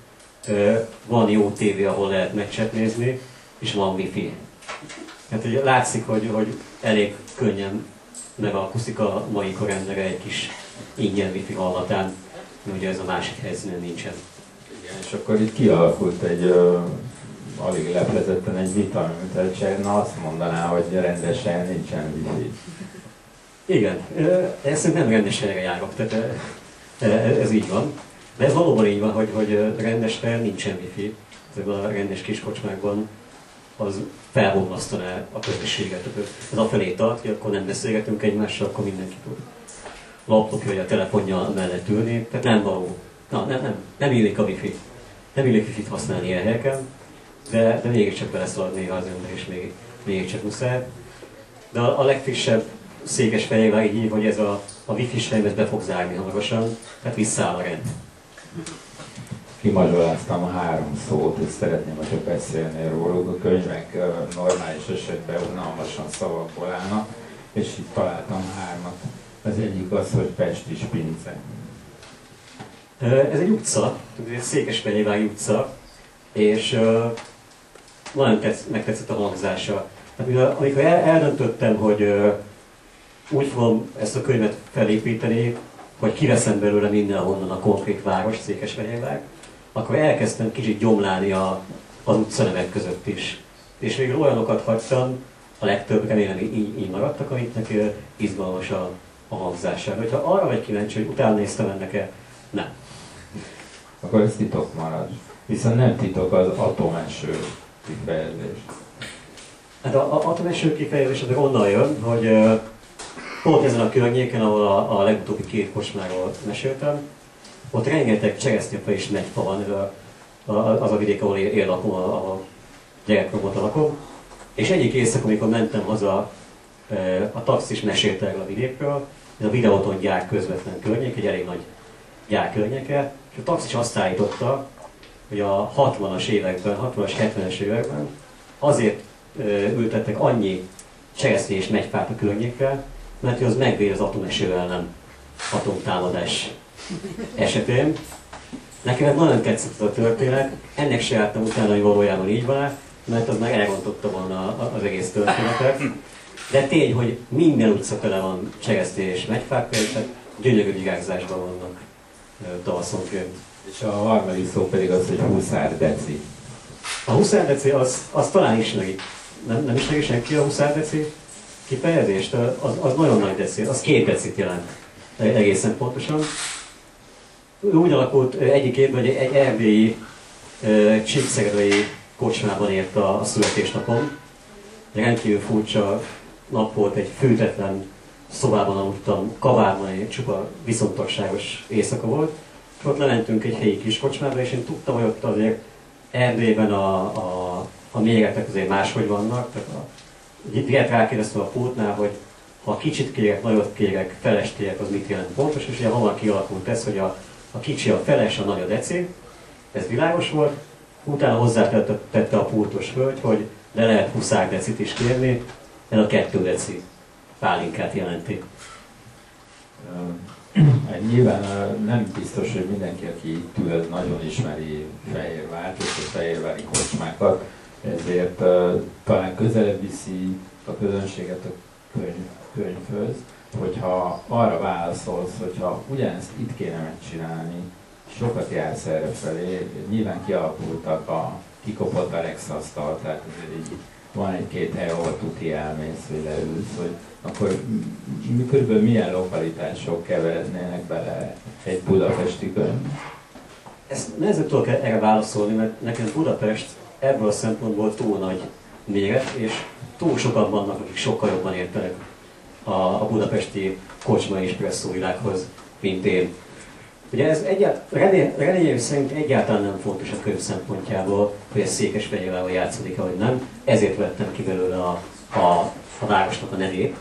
van jó tévé, ahol lehet meccset nézni, és van wifi. Hát ugye látszik, hogy elég könnyen megalkuszik a mai koremberre egy kis ingyen wifi hallatán, mert ugye ez a másik helyszínen nincsen. Igen, és akkor itt kialakult egy alig leplezetten egy vita, mint a Cserna azt mondaná, hogy rendesen nincsen wifi. Igen, ezt nem rendes helyre járok, tehát ez így van. De ez valóban így van, hogy rendes helyen nincsen wifi. Ezekben a rendes kiskocsmákban az felbomlasztaná a közösséget. Ez afelé tart, hogy akkor nem beszélgetünk egymással, akkor mindenki tud laptopja vagy a telefonja mellett ülni. Tehát nem való. Nem illik a wifi. Nem illik wifi-t használni ilyen helyeken, de mégiscsak beleszalad néha az ember, és mégiscsak muszáj. de a legfrissebb Székesfehérvári hír, hogy ez a wifi-s fejlesz be fog zárni hamarosan, tehát visszaáll a rend. Kimazsoláztam a 3 szót, és szeretném, hogyha beszélnél róluk. A könyvek normális esetben unalmasan szavakból állnak, és itt találtam 3-at. Az egyik az, hogy Pesti Spince. Ez egy utca, egy Székesfehérvári utca, és nagyon megtetszett a hangzása. Hát, amikor eldöntöttem, hogy úgy fogom ezt a könyvet felépíteni, hogy kiveszem belőle mindenhonnan a konkrét város, Székesfehérvár, akkor elkezdtem kicsit gyomlálni az utcanevek között is. És végül olyanokat hagytam, a legtöbb remélem így maradtak, amiknek izgalmas a hangzása. Hogyha arra vagy kíváncsi, hogy utána néztem ennek-e, nem. Akkor ez titok marad. Viszont nem titok az atomeső kifejezés. Hát az atomeső kifejezés az onnan jön, hogy pont ezen a környéken, ahol a legutóbbi 2 kocsmáról meséltem, ott rengeteg cseresznyefa és megyfa van, az a vidék, ahol én lakom, a gyerekkoromban lakom. És egyik éjszaka, amikor mentem haza, a taxis mesélte erről a vidékről, ez a Videóton gyár közvetlen környék, egy elég nagy gyár környéke, és a taxis azt állította, hogy a 60-as években, 60-as, 70-es években azért ültettek annyi cseresznye és megyfát a környékre, mert az megvéd az atomeső ellen atomtámadás esetén. Nekem nagyon tetszett ez a történet, ennek se jártam utána, hogy valójában így van, mert az meg elrontotta volna az egész történetet. De tény, hogy minden utca tele van cseresznye és megyfákkal, és hát gyönyörű virágzásban vannak tavaszonként. És a harmadik szó pedig az, hogy huszárdeci. A huszárdeci az talán ismeri. Nem ismeri senki a huszárdeci kifejezést? Az nagyon nagy deci, az 2 decit jelent egészen pontosan. Úgy alakult egyik évben, hogy egy erdélyi csíkszegedői kocsmában ért a születésnapom. Rendkívül furcsa nap volt, egy fűtetlen szobában aludtam, kavárban, egy csupa viszontagságos éjszaka volt. És ott lementünk egy helyi kis kocsmába, és én tudtam, hogy ott azért Erdélyben a méretek azért máshogy vannak. Direkt rákérdeztem a pultnál, hogy ha kicsit kérek, nagyot kérek, feles kérek, az mit jelent pontos, és ugye hamar kialakult ez, hogy a kicsi a feles, a nagy a deci. Ez világos volt. Utána hozzátette a pultos hölgy, hogy de lehet huszárdecit is kérni, ez a 2 deci pálinkát jelenti. Nyilván nem biztos, hogy mindenki, aki itt ül, az nagyon ismeri Fehérvárt és a fehérvári kocsmákat, ezért talán közelebb viszi a közönséget a könyvhöz, hogyha arra válaszolsz, hogyha ugyanezt itt kéne megcsinálni, sokat jársz erre felé, nyilván kialakultak kikopott a Rex-asztal, tehát azért így van egy-két hely, ahol tuti elmész, hogy leülsz, hogy akkor körülbelül milyen lokalitások keverednének bele egy budapesti könyv? Ezt nehezen tudok erre válaszolni, mert nekem Budapest ebből a szempontból túl nagy méret, és túl sokan vannak, akik sokkal jobban értenek a budapesti kocsma és presszó világhoz, mint én. Ugye ez reményeim szerint egyáltalán nem fontos a könyv szempontjából, hogy ez Székesfehérváron játszódik, vagy nem. Ezért vettem ki belőle a városnak a nevét.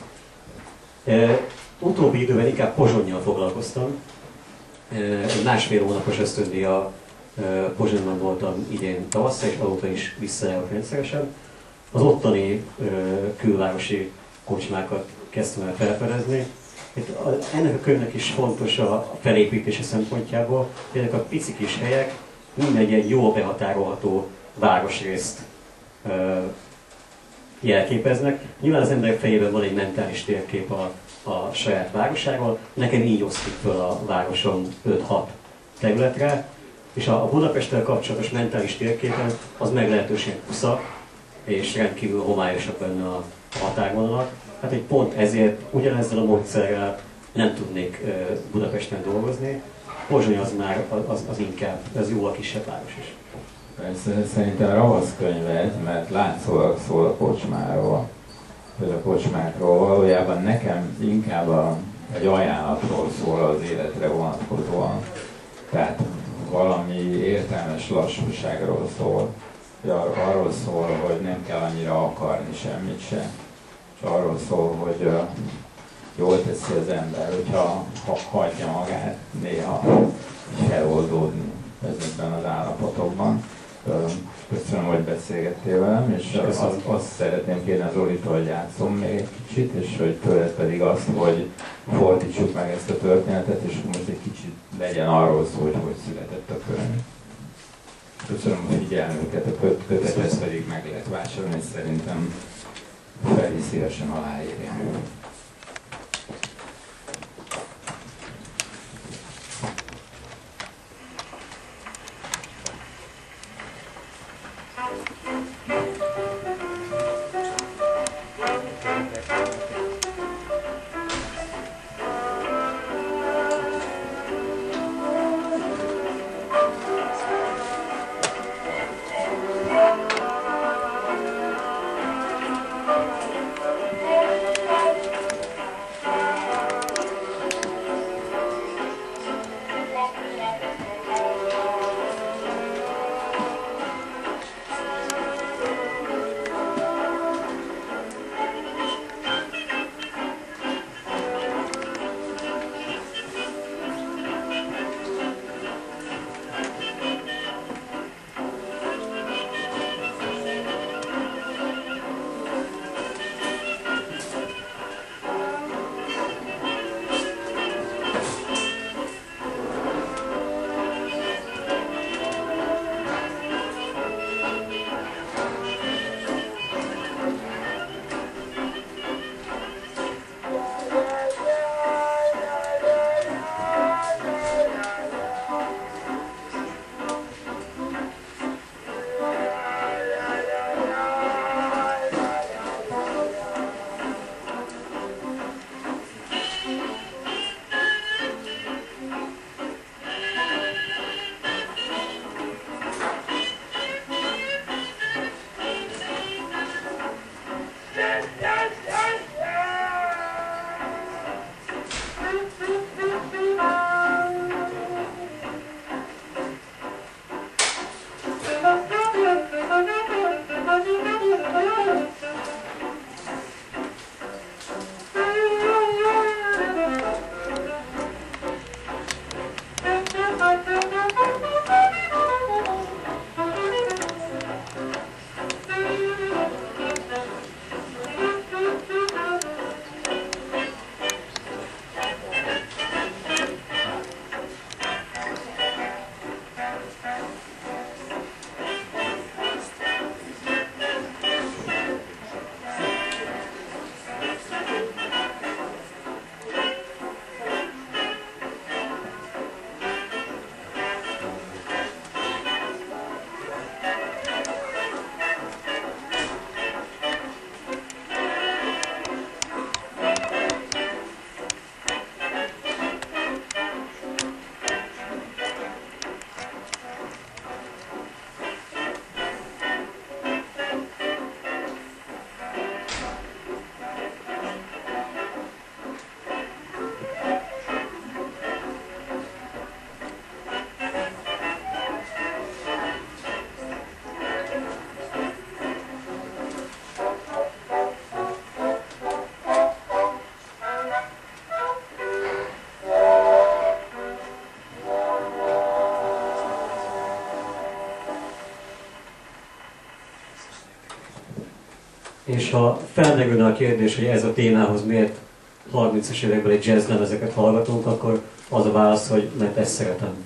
Utóbbi időben inkább Pozsonnyal foglalkoztam. Egy 1,5 hónapos ösztöndíjjal Pozsonyban voltam idén tavasszal, és azóta is visszajárok rendszeresen. Az ottani külvárosi kocsmákat kezdtem el felfedezni. Ennek a könyvnek is fontos a felépítése szempontjából, hogy ezek a pici kis helyek mindegy egy jól behatárolható városrészt jelképeznek. Nyilván az emberek fejében van egy mentális térkép a saját városáról, nekem így osztik föl a városon 5-6 területre, és a Budapesttel kapcsolatos mentális térképen az meglehetősen pusza, és rendkívül homályosak benne a határvonalak. Hát egy pont ezért ugyanezzel a módszerrel nem tudnék Budapesten dolgozni. Pozsony az már az inkább, ez jó a kisebb város is. Persze, szerintem ravasz könyved, mert látszólag szól a kocsmáról, vagy a kocsmákról. Valójában nekem inkább egy ajánlatról szól az életre vonatkozóan. Tehát valami értelmes lassúságról szól. Arról szól, hogy nem kell annyira akarni semmit se. és arról szól, hogy jól teszi az ember, hogyha hagyja magát néha feloldódni ezekben az állapotokban. Köszönöm, hogy beszélgettél velem, és azt szeretném kérni Zolitól, hogy játszom még egy kicsit, és hogy tőled pedig azt, hogy fordítsuk meg ezt a történetet, és most egy kicsit legyen arról szó, hogy hogy született a könyv. Köszönöm a figyelmüket, a kötetet pedig meg lehet vásárolni, és szerintem Feri szívesen aláírja. És ha felmerülne a kérdés, hogy ez a témához miért 30-as években egy jazzlemezeket hallgatunk, akkor az a válasz, hogy mert ezt szeretem.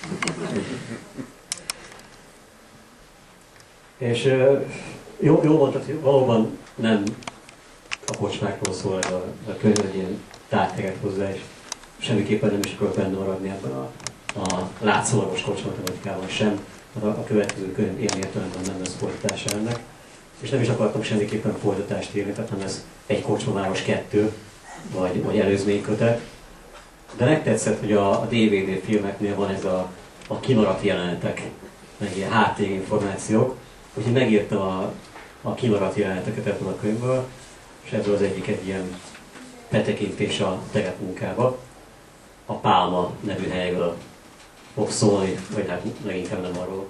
És jó mondtad, hogy valóban nem a kocsmákról szól ez a könyv, egy ilyen tárteret hozzá, és semmiképpen nem is akarok benne maradni ebben a látszólagos kocsmatematikában sem, a következő könyv ilyen értelemben nem lesz folytatása ennek. És nem is akartam semmiképpen folytatást írni, tehát nem ez egy kocsmaváros 2, vagy előzménykötet. De megtetszett, hogy a DVD filmeknél van ez a kimaradt jelenetek, meg ilyen háttérinformációk, úgyhogy megírtam a kimaradt jeleneteket ebből a könyvből, és ebből az egyik egy ilyen betekintés a terepmunkába. A Pálma nevű helyről fog szólni, vagy hát leginkább nem arról.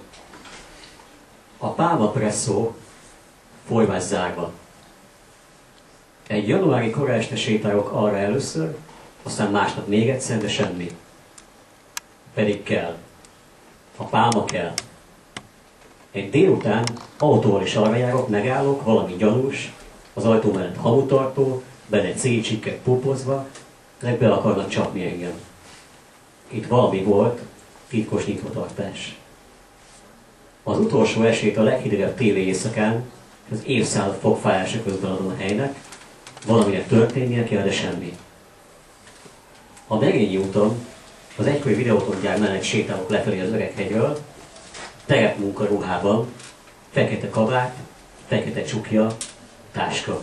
A Pálma presszó folyvás zárva. Egy januári kora este sétálok arra először, aztán másnap még egyszer, de semmi. Pedig kell. A pálma kell. Egy délután autóval is arra járok, megállok, valami gyanús, az ajtó mellett hamutartó, benne cécsikkek pupozva, ezek be akarnak csapni engem. Itt valami volt, titkos nyitvatartás. Az utolsó esélyt a leghidegebb téli éjszakán, az évszázad fogfájása közben adom a helynek, valaminek történnie kell, de semmi. A Megényi úton, az egykori videótongyár mellett sétálok lefelé az Öreghegyről, terepmunkaruhában, fekete kabát, fekete csukja, táska.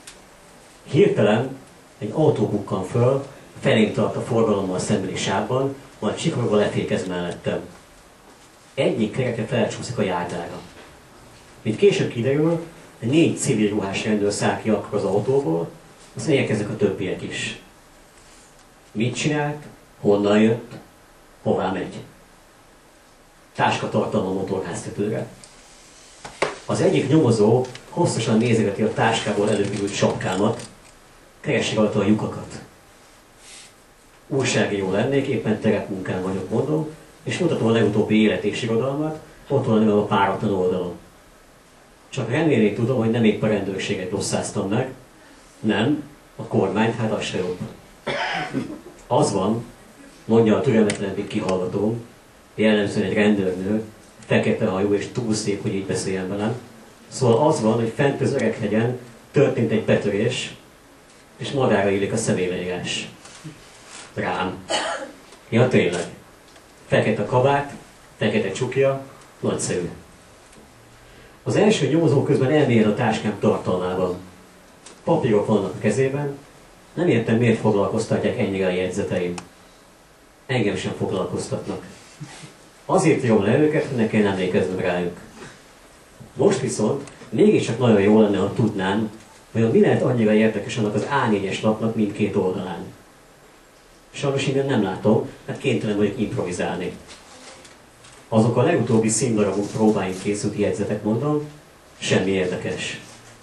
Hirtelen egy autó bukkan föl, felém tart a forgalommal szembeni sávban, majd csikorogva lefékez mellettem. Egyik kereke felcsúszik a járdára. Mint később kiderül, 4 civil ruhás rendőr száll ki akkor az autóból, aztán érkeznek a többiek is. Mit csinált? Honnan jött? Hová megy? Táska tartalma a motorháztetőre. Az egyik nyomozó hosszasan nézegeti a táskából előkerült sapkámat, keresi rajta a lyukakat. Újságíró lennék, éppen terepmunkán vagyok, mondom, és mutatom a legutóbbi élet és irodalmat, ott van a nevem a páratlan oldalon. Csak remélni tudom, hogy nem épp a rendőrséget dosszáztam meg, nem, a kormányt, hát az se jobb. Az van, mondja a türelmetlenebbik kihallgatóm, jellemzően egy rendőrnő, fekete hajú és túl szép, hogy így beszéljen velem. Szóval az van, hogy fent az Öreghegyen történt egy betörés, és magára illik a személyleírás. Rám. Ja tényleg. Fekete kabát, fekete csukja, nagyszerű. Az első nyomozó közben elmélyed a táskám tartalmában. Papírok vannak a kezében, nem értem, miért foglalkoztatják ennyire a jegyzeteim. Engem sem foglalkoztatnak. Azért írom le őket, hogy ne kell emlékeznem rájuk. Most viszont mégiscsak nagyon jó lenne, ha tudnám, hogy mi lehet annyira érdekes annak az A4-es lapnak mindkét oldalán. Sajnos innen nem látom, mert kénytelen vagyok improvizálni. Azok a legutóbbi színdarabok próbáink készült jegyzetek, mondom, semmi érdekes.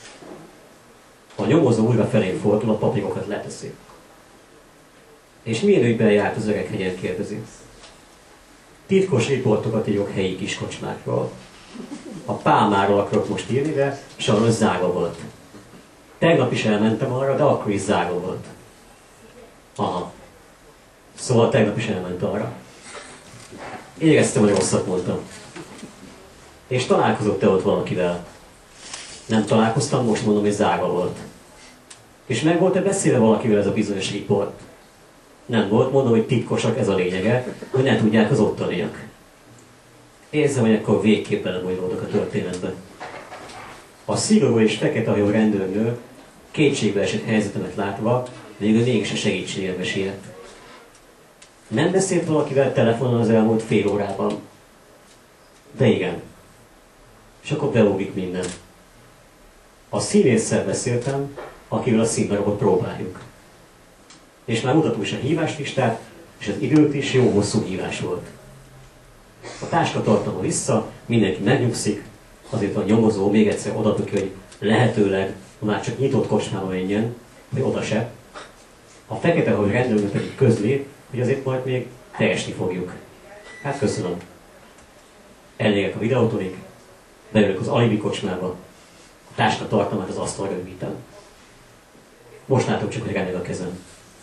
A nyomozó újra felén fordul, a papírokat leteszi. És milyen ügyben járt az Öreghegyen, kérdezi. Titkos riportokat írok helyi kiskocsmákról. A pálmáról akarok most írni, de sajnos zárva volt. Tegnap is elmentem arra, de akkor is zárva volt. Aha. Szóval tegnap is elment arra. Éreztem, hogy rosszat mondtam. És találkozott-e ott valakivel? Nem találkoztam, most mondom, hogy zárva volt. És meg volt-e beszélve valakivel ez a bizonyos riport? Nem volt, mondom, hogy titkosak, ez a lényege, hogy ne tudják az ottaniak. Érzem, hogy akkor végképp belebonyolódok a történetbe. A szigorú és fekete hajú rendőrnő kétségbe esett helyzetemet látva, végül mégis a segítségembe siet. Nem beszélt valakivel telefonon az elmúlt fél órában? De igen. És akkor beugrik minden. A színésszel beszéltem, akivel a színdarabot próbáljuk. És már mutatom is a híváslistát, és az időt is jó hosszú hívás volt. A táska tartalma vissza, mindenki megnyugszik, azért a nyomozó még egyszer odaadok, hogy lehetőleg már csak nyitott kocsmába menjen, hogy oda se. A fekete hajú rendőrnő pedig közli, hogy azért majd még keresni fogjuk. Hát köszönöm. Elégek a videótonig, beülök az alibi kocsmába, a táska tartalmát az asztalra rögzítem. Most látom csak, hogy remeg a kezem.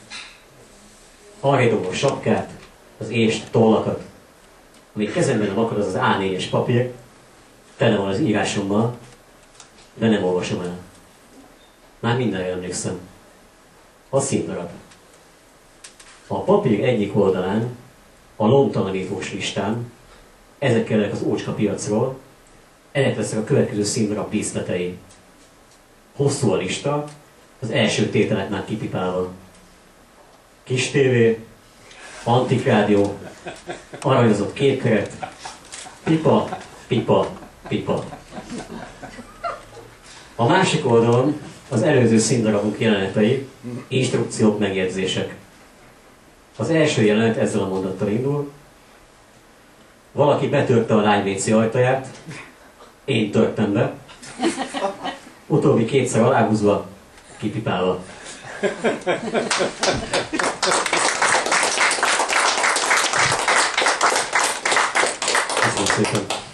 Arra dobom a sapkát, az ést, tollakat. Amíg kezemben nem akad, az az A4-es papír, tele van az írásommal, de nem olvasom el. Már mindenre emlékszem. A színdarab. A papír egyik oldalán, a lomtalanítós listán, ezek kellenek az ócska piacról, ezek lesznek a következő színdarab díszletei. Hosszú a lista, az első tételet már kipipálva. Kis tévé, antik rádió, aranyozott képkeret, pipa, pipa, pipa. A másik oldalon az előző színdarabok jelenetei, instrukciók, megjegyzések. Az első jelenet ezzel a mondattal indul. Valaki betörte a lány WC ajtaját, én törtem be. Utóbbi kétszer aláhúzva, kipipálva. Köszönöm szépen.